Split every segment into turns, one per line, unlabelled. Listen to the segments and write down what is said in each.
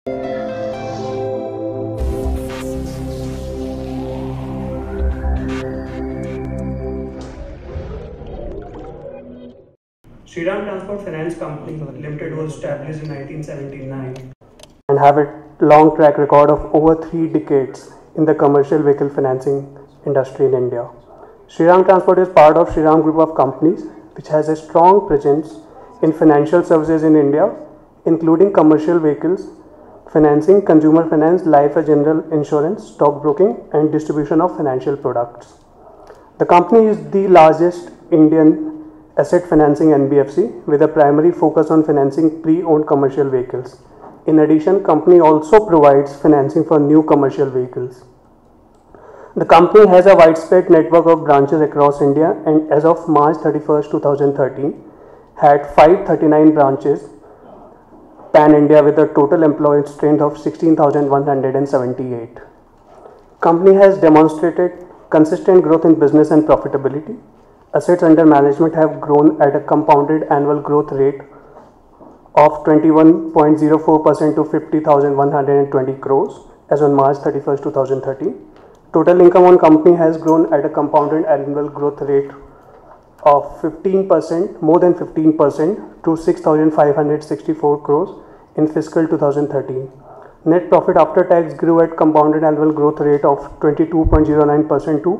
Shriram Transport Finance Company Limited was established in 1979
and have a long track record of over 3 decades in the commercial vehicle financing industry in India. Shriram Transport is part of Shriram Group of companies, which has a strong presence in financial services in India, including commercial vehicles, financing, consumer finance, life and general insurance, stockbroking, and distribution of financial products. The company is the largest Indian asset financing NBFC with a primary focus on financing pre-owned commercial vehicles. In addition, company also provides financing for new commercial vehicles. The company has a widespread network of branches across India and as of March 31st, 2013, had 539 branches pan-India with a total employee strength of 16,178. Company has demonstrated consistent growth in business and profitability. Assets under management have grown at a compounded annual growth rate of 21.04% to 50,120 crores as on March 31st, 2013. Total income on company has grown at a compounded annual growth rate of 15%, more than 15% to 6,564 crores in fiscal 2013. Net profit after tax grew at compounded annual growth rate of 22.09% to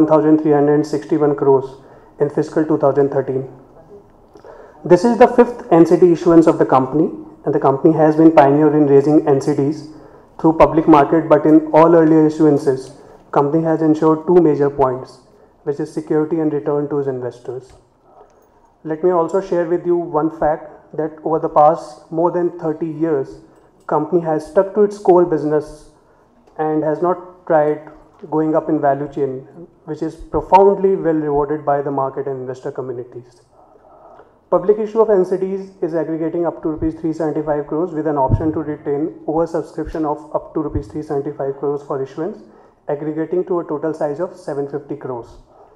1,361 crores in fiscal 2013. This is the 5th NCD issuance of the company, and the company has been pioneer in raising NCDs through public market, but in all earlier issuances, company has ensured 2 major points, which is security and return to its investors. Let me also share with you one fact that over the past more than 30 years, company has stuck to its core business and has not tried going up in value chain, which is profoundly well rewarded by the market and investor communities. Public issue of NCDs is aggregating up to Rs 375 crores with an option to retain oversubscription of up to Rs 375 crores for issuance, aggregating to a total size of 750 crores.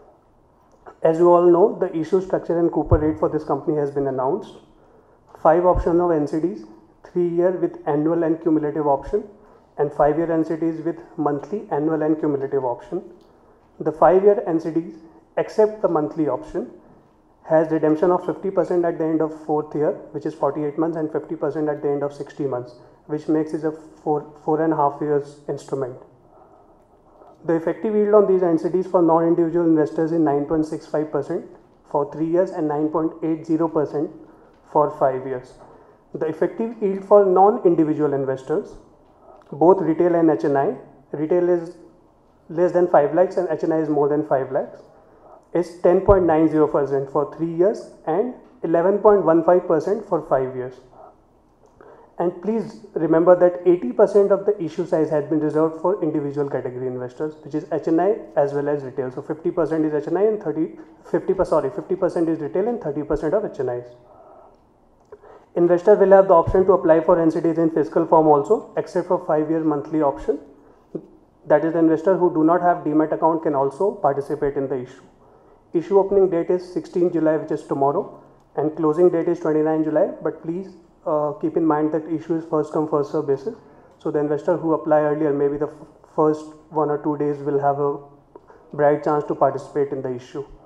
As you all know, the issue structure and coupon rate for this company has been announced. 5 option of NCDs, 3-year with annual and cumulative option, and 5-year NCDs with monthly, annual and cumulative option. The 5-year NCDs, except the monthly option, has redemption of 50% at the end of 4th year, which is 48 months, and 50% at the end of 60 months, which makes it a 4.5 years instrument. The effective yield on these NCDs for non-individual investors is 9.65% for 3 years and 9.80% for 5 years. The effective yield for non-individual investors, both retail and HNI, retail is less than 5 lakhs and HNI is more than 5 lakhs, is 10.90% for 3 years and 11.15% for 5 years. And please remember that 80% of the issue size has been reserved for individual category investors, which is HNI as well as retail. So 50% is HNI and 50% is retail and 30% of HNIs. Investor will have the option to apply for NCDs in fiscal form also, except for 5-year monthly option. That is, the investor who do not have Demat account can also participate in the issue. Issue opening date is 16 July, which is tomorrow, and closing date is 29 July. But please keep in mind that issue is first come first serve basis. So the investor who apply earlier, maybe the first 1 or 2 days, will have a bright chance to participate in the issue.